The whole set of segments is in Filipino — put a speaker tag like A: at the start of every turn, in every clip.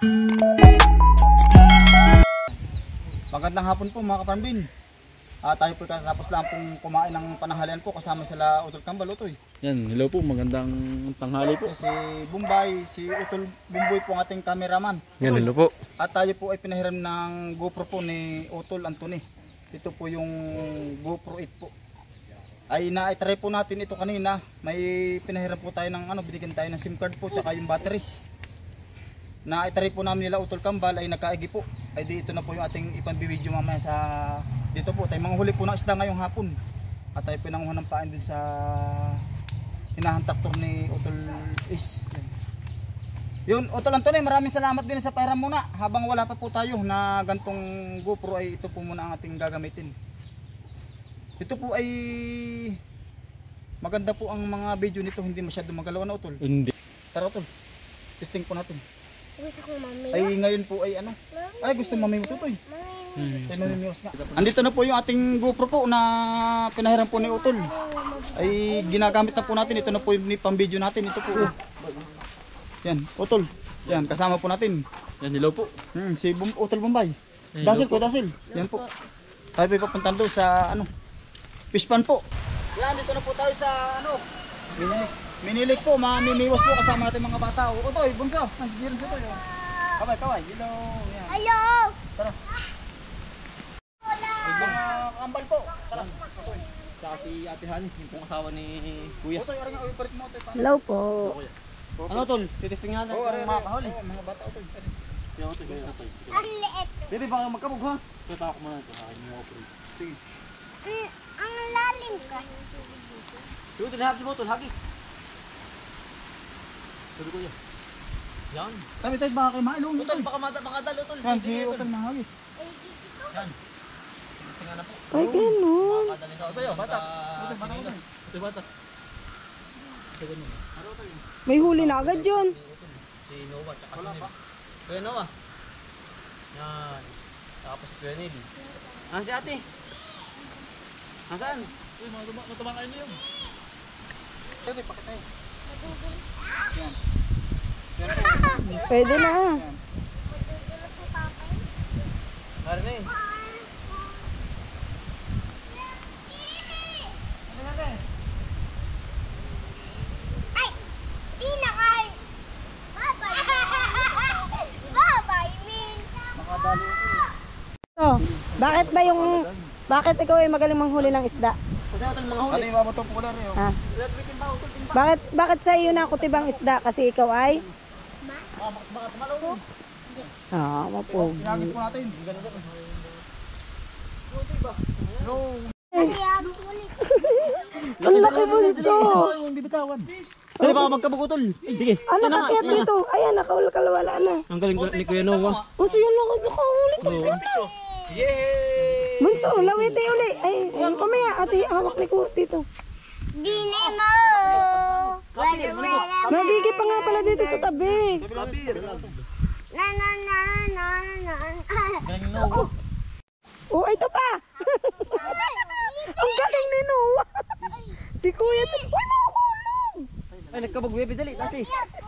A: Magandang hapon po mga kaparmbin. Tayo po tapos lang pong kumain ng pananghalian po kasama sila Utol Kambal, Utoy.
B: Yan, hello po, magandang tanghali po.
A: Si Bumbay, si Utol Bumboy po ang ating cameraman.
B: Yan, hello po.
A: At tayo po ay pinahiram ng GoPro po ni Utol Anthony. Ito po yung GoPro 8 po. Ay na-try po natin ito kanina. May pinahiram po tayo ng binigyan tayo ng SIM card po tsaka yung batteries. Na-try po namin nila Utol Kambal ay nagkaigi po. Ay di ito na po yung ating ipang-video mamaya sa dito po. Tayo mga huli po ng isda ngayong hapon. At tayo pinanguhan ng pain din sa hinahan traktor ni Utol Is. Yun, Utol Anthony, maraming salamat din sa pahiram muna. Habang wala pa po tayo na gantong GoPro ay ito po muna ang ating gagamitin. Ito po ay maganda po ang mga video nito, hindi masyado magalaw na Utol.
B: Hindi.
A: Tara Utol, testing po natin.
C: Gusto ko mamaya.
A: Ay ngayon po ay ay gusto mamimos Utoy. Ay mamimos nga. Andito na po yung ating GoPro po na pinahiram po ni Utol. Ay ginagamit na po natin. Ito na po yung pang-video natin. Ito po. Yan, Utol. Yan, kasama po natin.
B: Yan, hello po.
A: Si Utol Bombay.
B: Hello
A: Dasil po, Dasil. Yan po. Tayo po papuntan doon sa fish pan po. Yan, dito na po tayo sa Minilik po, mamimiwas po kasama natin mga bata. Utoy, bunso. Nandiyan sa Utoy. Kaway, kaway. Hello. Yan.
C: Hello!
A: Tara. Mga kambal po. Tara. Utoy.
B: Saka si Ate Hani, yung pong asawa ni Kuya.
A: Utoy, aring palit mo.
C: Hello po.
B: Ano tol? Titesting nga natin
A: aring
B: yung mga kahuli.
A: mga bata. Utoy.
B: Kaya Utoy, kaya Utoy.
C: Ang liit.
B: Bebe, baka magkabog ha? Kaya tako muna ito. Hakin mo ako.
A: Sige.
C: Ang lalim kasi.
B: Sige, Utol, hagis mo Utol, hagis. Sabi ko yan. Yan.
A: Tabi tayo baka kayo mailong.
B: Utol, baka dalo Utol.
A: Yan, si Utol mahagis.
B: Yan. Titesting nga na po.
C: Ay, ganun.
B: Makakadali na Utol. Bata. Utol, bata. Utol, bata. Ito ganun. Ano Utol?
C: May huli na agad yun.
B: Si Noah, tsaka si Neil. Kuya Noah. Yan. Tapos si Kuya Neil. Si ate? Nasaan? Uy, matabang kayo niyo.
A: Pwede, pakita yun. Yan.
C: Pwede na.
B: Hari na eh.
C: Ay! Di na kay! Babay! Babay, Min!
A: Makadali ito.
C: Oh, bakit ikaw ay magaling manghuli ng isda?
B: Kasi natin mga huli.
A: Ano yung mabato po lang yun?
C: Ha?
B: Timba, Utol, timba.
C: Bakit sa iyo na kutibang isda kasi ikaw ay?
B: Baka tumalong.
C: Mapog.
A: Hinagis po natin.
C: Ang laki bunso!
B: Yung bibitawan. Dali, baka magkabog Utol. Sige.
C: Ano nakakit dito? Ayan, nakawala na.
B: Ang galing ni Kuya Noah.
C: Bunso yun lang ako huli ko.
B: Yay!
C: Bunso, lawiti uli. Ay, pamaya, ate, hawak ni ko dito.
D: Dini mo!
C: Magigi pa nga pala dito sa tabi.
D: Na na na na na.
B: Galing ni Noah.
C: Oh, ito pa. Ang galing ni Noah. Si Kuya to. Uy, mahulog.
B: Ay, nagkabog bebe, dali, tasi.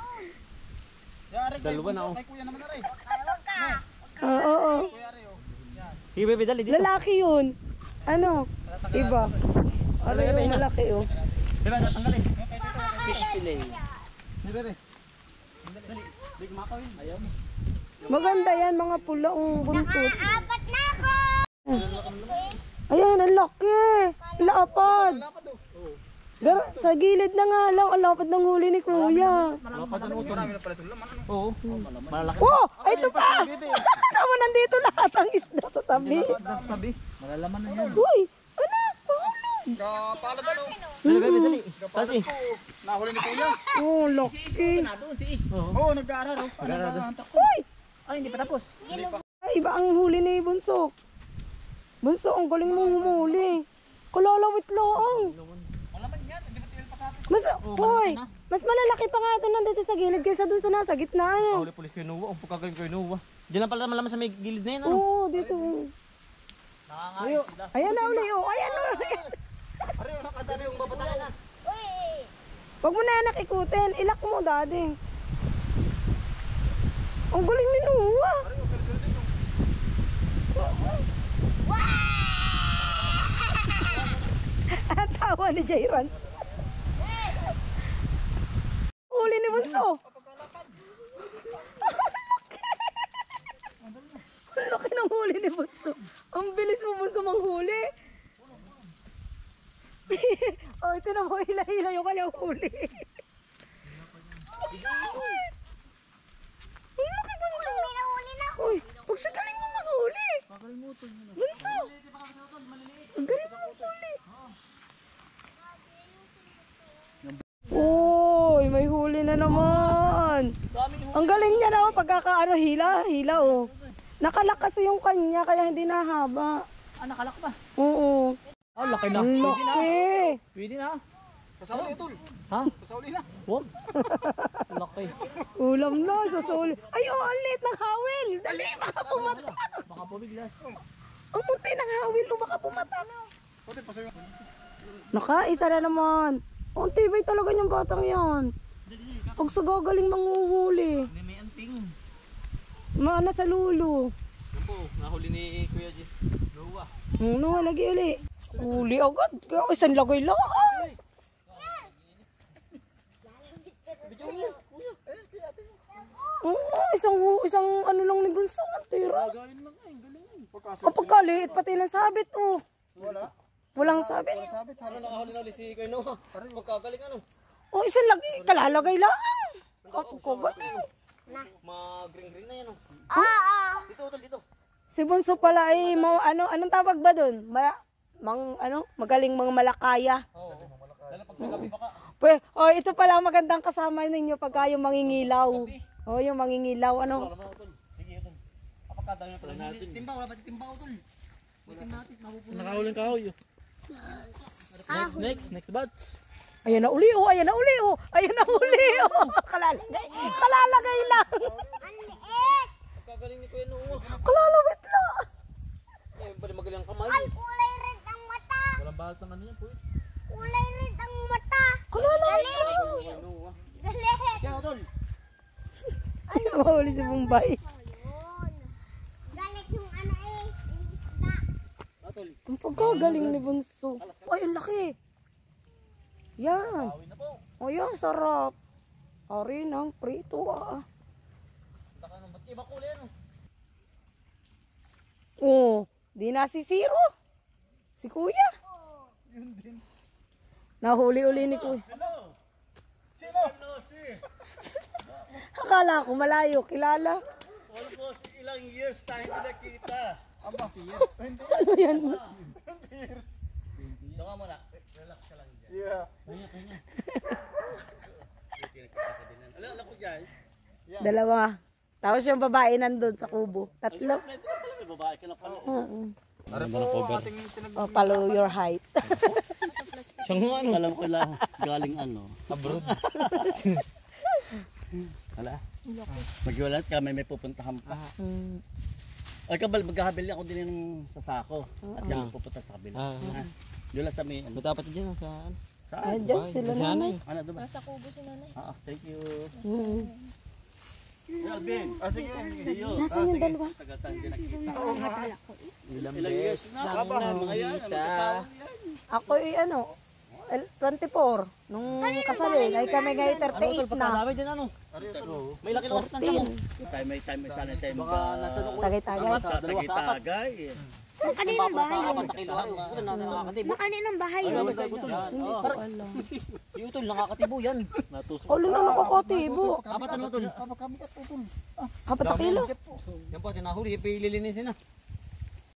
A: Dalawa
B: na, oh.
A: Kay kuya naman na rin.
C: Oo.
A: Kuya rin oh. Yan.
B: Sige bebe, dali, dito.
C: Lalaki yun. Ano? Iba. Ano yung malaki oh.
B: Bebe, natanggalin. Fish fillet. Dali, bebe. Dali, dali kumakawin. Ayaw mo.
C: Maganda yan, mga pula ang buntot.
D: Apat na ako!
C: Ayan, ang laki. Lapad. Pero sa gilid na nga lang, ang lapad ng huli ni Kuya.
A: Marami na pala itong laman.
B: Oo. Malalaki.
C: Oh, ay, ito pa. Naman, nandito lahat ang isda sa tabi.
B: Tabi. Malalaman na yan.
C: Uy, anak, mahulog.
A: Kapalad ano?
B: Dali, bebe, dali. Tasi.
A: Nahuli ni kuya.
C: Oh, laki.
A: Oo, nag-aaral oh. Nag-aantak ko.
C: Uy,
B: Ay, hindi pa tapos.
C: ay, iba ang huli ni Bunso. Bunso, ang galing mong humuli. Kulalawit lang. Mas malalaki pa nga ito nandito sa gilid kaysa doon sa nasa gitna.
B: Huli pulis Kuya Noah. Ang pagkagaling Kuya Noah. Diyan lang pala malaman sa may gilid na yun. Ano?
C: Oo, dito. Ayan na uli, oh. Ayan na.
A: Pare, nakadali yung babatayan na.
C: Huwag mo na nakikutin. Ilak mo, daddy. Ang galing ni Ang tawa ni Jayrans. Huli ni Bunso. Ang laki ng huli ni Bunso. Ang bilis mo Bunso manghuli. Oh, ito na mo, hila-hila yung kanyang huli. Ang laki Bunso. Uy, pag sa galing mo manghuli. Bunso. Ang galing mo manghuli. Uy, may huli na naman. Ang galing niya naman pagkakaano, hila oh. Nakalak kasi yung kanya kaya hindi nahaba.
B: Ah, nakalak pa.
C: Oo.
B: Oh, laki na.
C: Ang laki.
B: Pwede na.
A: Pasauli Utol.
B: Ha?
A: Pasauli na.
B: Wag. Laki.
C: Ulam na sa sol. Ay, oh, ang liit ng hawil. Dali, baka pumata.
B: Baka pumiglas.
C: Ang munti ng hawil, oh, baka pumata.
A: Pwede pasauli.
C: Nakaisa na naman. Ang tibay talaga niyang batang yan. Pag sa gagaling manguhuli.
B: May anting.
C: Maana sa lulo.
B: Yan po, nahuli ni Kuya G. Noah.
C: Ano, lagi uli. Huli agad. Kaya isang lagay lang. Ay! Oo, isang ano lang ni Bunso. Ang tira. Ang pagkaliit pati ng sabit, oh.
A: Wala.
C: Walang sabit.
A: Sabit,
B: Ano nakahuli na ulit si Kuya Noah? Magkagaling ano?
C: Oh, isang lagi. Kalalagay lang. Kapagkagaling.
B: Mag-green-green na yan oh. Dito, Utol, dito.
C: Si Bunso pala ay anong tawag ba dun? Magaling mga malakaya.
B: Oo. Lalo pag sa gabi baka.
C: Oh, ito pala ang magandang kasama ninyo pagka yung mangingilaw. Oh, yung mangingilaw, ano?
B: Sige, Utol. Kapag kadami na pala natin. Timba, wala ba timba, Utol? May timba natin, mapupunan.
E: Nakahuling kahoy. Next batch.
C: Ayan na uli, oh. Ayan na uli, oh. Ayan na uli, oh. Kalalagay lang.
B: Kagaling ni Kuya Noah.
C: Kalalawit lang.
B: Eh, bali magaling ang kamay.
D: Kulay red ang mata.
E: Walang bahal ng ano yan po.
D: Kulay red ang mata.
C: Kalalawit lang.
B: Kuya Noah.
D: Galit.
B: Kaya, Utol.
C: Ay, nakahuli si Bombay.
D: Ayun. Galit yung ano eh. Yung isda.
B: Utol.
C: Ang pagkagaling ni Bunso. Ay, ang laki. Yan. O yan, sarap. Ari ng prito, ah.
B: Baka nang ba't iba kulay ano?
C: Oh, di na si Zero. Si Kuya.
A: Yun din.
C: Nahuli-uli ni Kuya.
A: Sino?
C: Akala ko malayo, kilala.
B: Almost ilang years tayo hindi nakita.
A: Aba.
C: Ano yan?
B: Doon ka muna. Relax ka lang dyan.
A: Yeah.
B: Alam ko dyan.
C: Dalawa. Tapos yung babae nandun sa kubo. Tatlo.
B: May babae ka na pala.
A: Ano po ang ating
C: Oh, follow your height.
E: Siyang ano?
B: Alam ko lang galing ano. Abroad. Wala. Maghiwalat ka, may pupuntahan pa. Ay kabal, maghahabil ako din ng sasako. At yan pupunta sa kabila. Doon lang sa may ano.
E: Dapat dyan sa ano?
C: Ay, dyan sila nanay.
B: Ano doon ba?
D: Nasa kubo si nanay.
B: Thank you.
A: Alvin. Sige.
B: See you.
C: Nasaan yung dalawa?
B: Taga-tan din nakita.
E: Ilang
B: Ilang years na.
A: Aba.
B: Mga yan. Mag-asawa yan.
C: Ako ay 24. Nung kasalin, ay kami ngayon 38 na.
B: Pagkadami din ano. May laki lawas ng samo. May time sana tayo
E: Baka nasa loob.
C: Tagay-tagay.
B: Tagay-tagay.
D: Kaninang bahay yun?
B: Nakakatibo.
D: Kaninang bahay yun?
C: Hindi ko alam.
B: Yung utol, nakakatibo yan. Natusok.
C: Ulo na nakakatibo.
B: Apat ano utol?
A: Aba kami kat Utol.
C: Kapat na kilo.
B: Yan po, tinahuli. Ililinisin na.